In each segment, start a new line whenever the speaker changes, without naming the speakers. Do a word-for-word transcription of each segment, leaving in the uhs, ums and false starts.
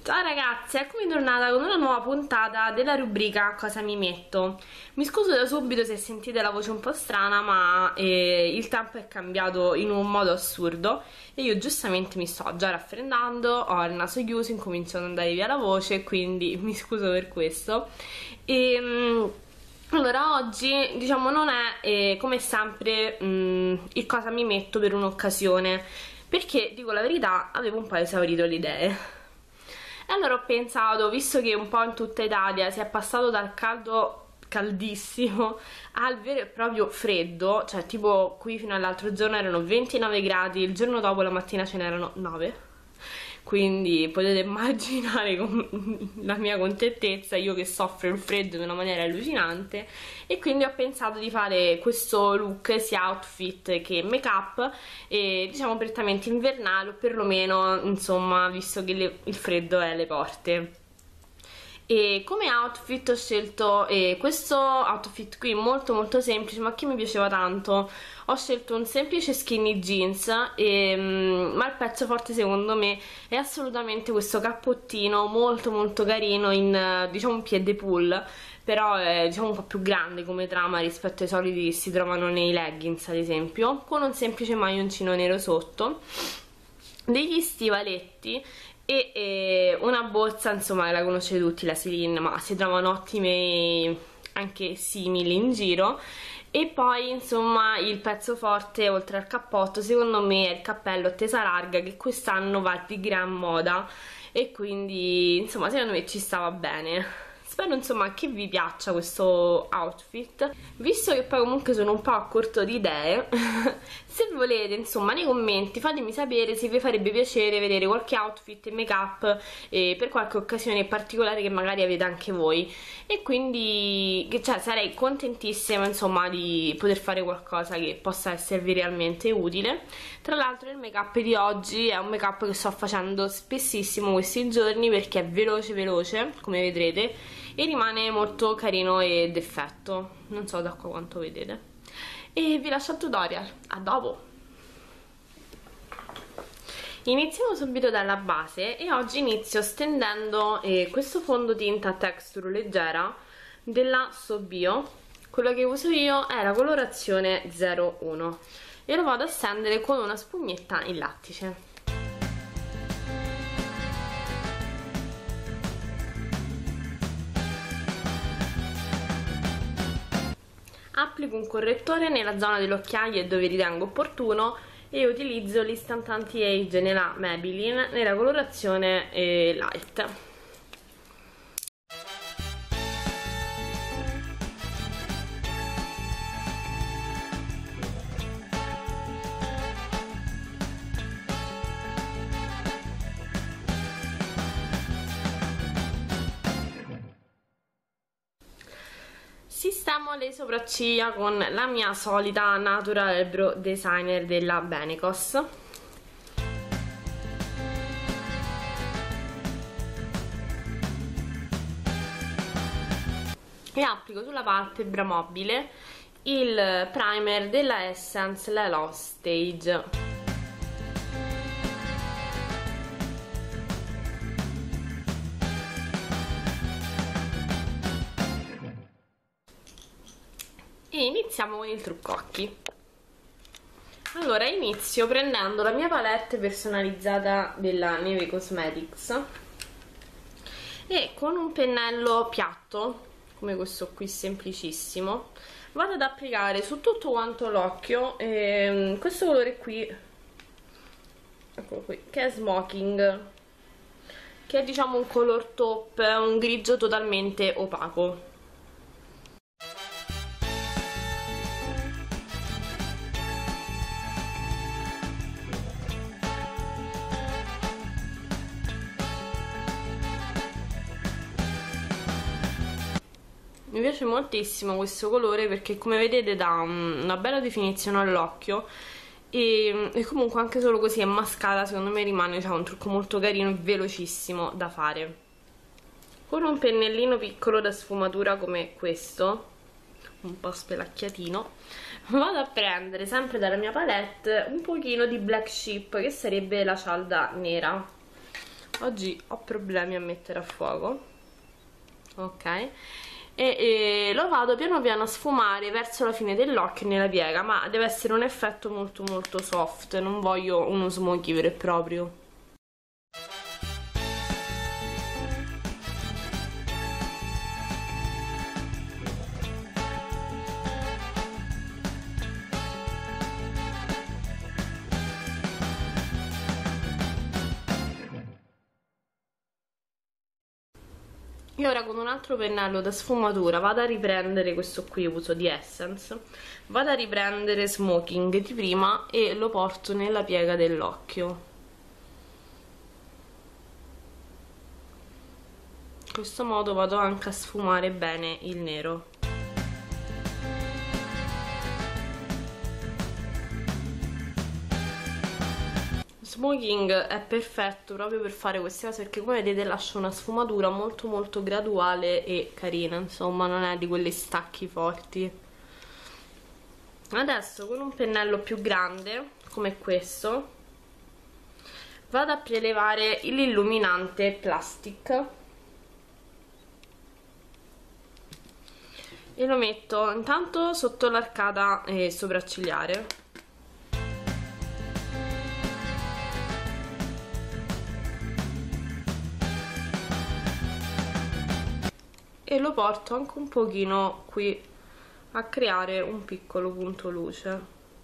Ciao ragazzi, eccomi tornata con una nuova puntata della rubrica Cosa mi metto. Mi scuso da subito se sentite la voce un po' strana, ma eh, il tempo è cambiato in un modo assurdo e io giustamente mi sto già raffreddando, ho il naso chiuso, incomincia ad andare via la voce, quindi mi scuso per questo. E, mh, allora oggi diciamo non è eh, come sempre mh, il cosa mi metto per un'occasione, perché dico la verità avevo un po' esaurito le idee. E allora ho pensato, visto che un po' in tutta Italia si è passato dal caldo caldissimo al vero e proprio freddo, cioè tipo qui fino all'altro giorno erano ventinove gradi, il giorno dopo la mattina ce n'erano nove, quindi potete immaginare la mia contentezza, io che soffro il freddo in una maniera allucinante, e quindi ho pensato di fare questo look sia outfit che make up, e diciamo prettamente invernale, o perlomeno insomma visto che le, il freddo è alle porte. E come outfit ho scelto eh, questo outfit qui molto molto semplice, ma che mi piaceva tanto. Ho scelto un semplice skinny jeans e, um, ma il pezzo forte secondo me è assolutamente questo cappottino molto molto carino in diciamo un piede pull, però è diciamo un po' più grande come trama rispetto ai soliti che si trovano nei leggings ad esempio, con un semplice maglioncino nero sotto, degli stivaletti e, e una borsa, insomma la conoscete tutti, la Celine, ma si trovano ottime anche simili in giro. E poi insomma il pezzo forte oltre al cappotto secondo me è il cappello a tesa larga, che quest'anno va di gran moda e quindi insomma secondo me ci stava bene. Spero insomma che vi piaccia questo outfit, visto che poi comunque sono un po' a corto di idee. Se volete insomma nei commenti fatemi sapere se vi farebbe piacere vedere qualche outfit e make up eh, per qualche occasione particolare che magari avete anche voi, e quindi che, cioè, sarei contentissima insomma di poter fare qualcosa che possa esservi realmente utile. Tra l'altro il make up di oggi è un make up che sto facendo spessissimo questi giorni perché è veloce veloce come vedrete e rimane molto carino ed effetto, non so da qua quanto vedete. E vi lascio al tutorial, a dopo! Iniziamo subito dalla base e oggi inizio stendendo eh, questo fondotinta texture leggera della Sobio. Quello che uso io è la colorazione zero uno e lo vado a stendere con una spugnetta in lattice. Applico un correttore nella zona delle occhiaie dove ritengo opportuno e utilizzo l'Instant Anti-Age nella Maybelline nella colorazione eh, Light. Sistemo le sopracciglia con la mia solita Natural Eyebrow Designer della Benecos. E applico sulla palpebra mobile il primer della Essence, la Love Stage. E iniziamo con il trucco occhi. Allora inizio prendendo la mia palette personalizzata della Neve Cosmetics e con un pennello piatto come questo qui semplicissimo vado ad applicare su tutto quanto l'occhio ehm, questo colore qui, eccolo qui, che è Smoking, che è diciamo un color top, un grigio totalmente opaco. Mi piace moltissimo questo colore perché come vedete dà una bella definizione all'occhio e, e comunque anche solo così è mascata secondo me rimane cioè, un trucco molto carino e velocissimo da fare. Con un pennellino piccolo da sfumatura come questo, un po' spelacchiatino, vado a prendere sempre dalla mia palette un pochino di Black Sheep, che sarebbe la cialda nera. oggi ho problemi a mettere a fuoco, ok, e, e lo vado piano piano a sfumare verso la fine dell'occhio nella piega, ma deve essere un effetto molto molto soft, non voglio uno smoky vero e proprio. E ora con un altro pennello da sfumatura vado a riprendere, questo qui uso di Essence, vado a riprendere Smoking di prima e lo porto nella piega dell'occhio. In questo modo vado anche a sfumare bene il nero. Smoking è perfetto proprio per fare queste cose perché come vedete lascia una sfumatura molto molto graduale e carina, insomma non è di quelle stacchi forti. Adesso con un pennello più grande come questo vado a prelevare l'illuminante Plastic e lo metto intanto sotto l'arcata eh, sopraccigliare. E lo porto anche un pochino qui a creare un piccolo punto luce.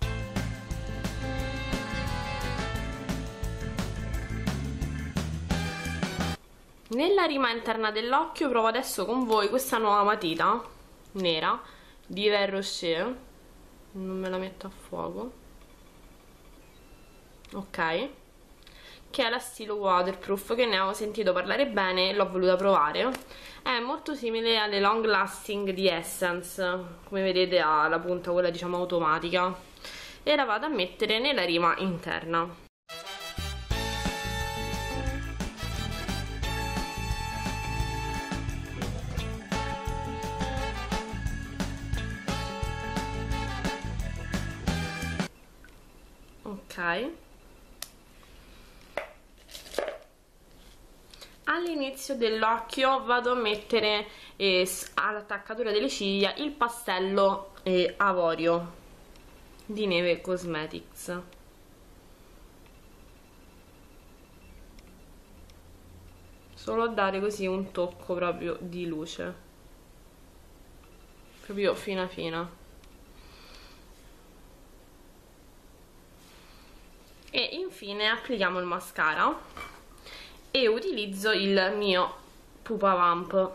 Nella rima interna dell'occhio provo adesso con voi questa nuova matita nera di Yves Rocher, non me la metto a fuoco, ok, che è la Stilo Waterproof, che ne avevo sentito parlare bene e l'ho voluta provare. È molto simile alle Long Lasting di Essence, come vedete ha la punta quella diciamo automatica, e la vado a mettere nella rima interna. Ok, all'inizio dell'occhio vado a mettere eh, all'attaccatura delle ciglia il pastello eh, avorio di Neve Cosmetics. Solo a dare così un tocco proprio di luce, proprio fina fina. E infine applichiamo il mascara e utilizzo il mio Pupa Vamp.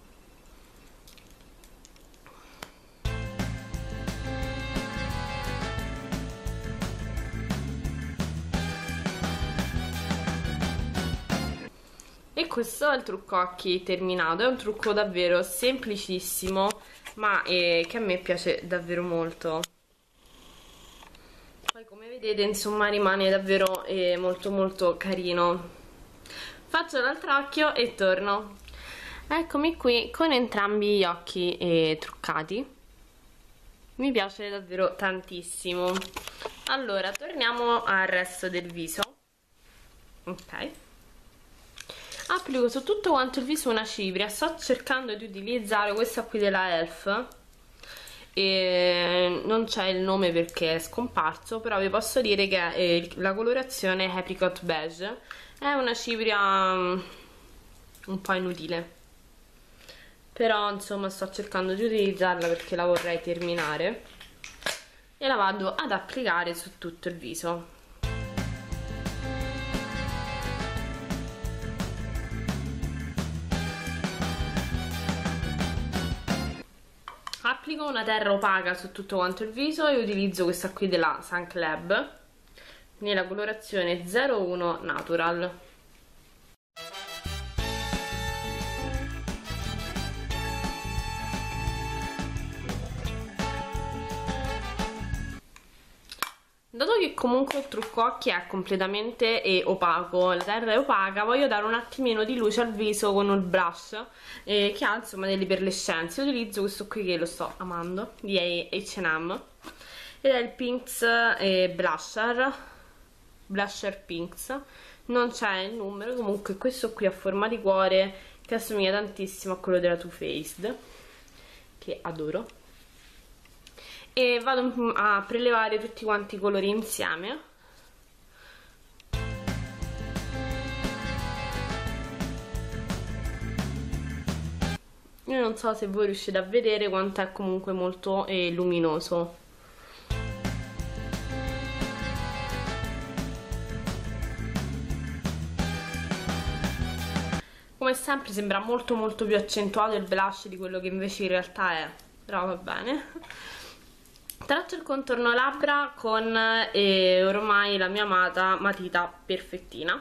E questo è il trucco occhi terminato, è un trucco davvero semplicissimo ma eh, che a me piace davvero molto. Poi come vedete insomma rimane davvero eh, molto molto carino. Faccio l'altro occhio e torno. Eccomi qui con entrambi gli occhi eh, truccati. Mi piace davvero tantissimo. Allora torniamo al resto del viso. Ok, applico su tutto quanto il viso una cipria. Sto cercando di utilizzare questa qui della Elf e non c'è il nome perché è scomparso, però vi posso dire che è la colorazione Apricot Beige. È una cipria um, un po' inutile, però insomma sto cercando di utilizzarla perché la vorrei terminare e la vado ad applicare su tutto il viso. Applico una terra opaca su tutto quanto il viso e utilizzo questa qui della Sun Club nella colorazione zero uno Natural. Dato che comunque il trucco occhi è completamente eh, opaco, la terra è opaca, voglio dare un attimino di luce al viso con il blush eh, che ha insomma delle perlescenze. Utilizzo questo qui che lo sto amando, di H and M, ed è il Pinks eh, Blusher, Blusher Pinks, non c'è il numero. Comunque questo qui a forma di cuore, che assomiglia tantissimo a quello della Too Faced, che adoro. E vado a prelevare tutti quanti i colori insieme. Io non so se voi riuscite a vedere quanto è comunque molto eh, luminoso. Come sempre sembra molto molto più accentuato il blush di quello che invece in realtà è, però va bene. Traccio il contorno labbra con eh, ormai la mia amata matita perfettina.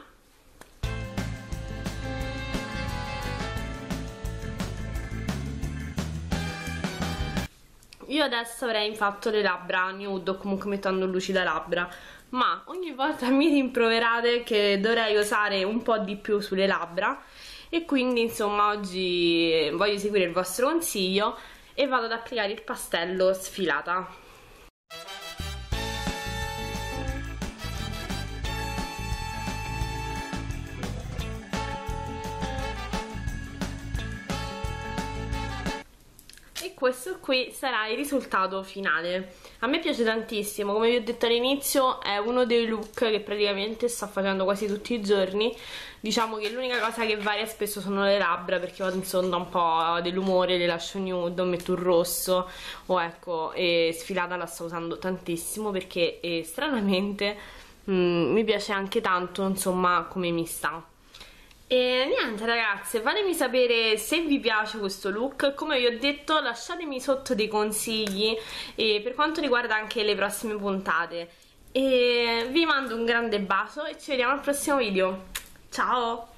Io adesso avrei fatto le labbra nude o comunque mettendo lucida labbra, ma ogni volta mi rimproverate che dovrei usare un po' di più sulle labbra e quindi insomma oggi voglio seguire il vostro consiglio e vado ad applicare il pastello sfilata. E questo qui sarà il risultato finale. A me piace tantissimo, come vi ho detto all'inizio è uno dei look che praticamente sto facendo quasi tutti i giorni. Diciamo che l'unica cosa che varia spesso sono le labbra, perché vado in sonda un po' dell'umore, le lascio nude, o metto un rosso, o ecco, e sfilata la sto usando tantissimo perché eh, stranamente mm, mi piace anche tanto, insomma, come mi sta. E niente ragazze, fatemi sapere se vi piace questo look. Come vi ho detto, lasciatemi sotto dei consigli e per quanto riguarda anche le prossime puntate. E vi mando un grande bacio e ci vediamo al prossimo video. Ciao!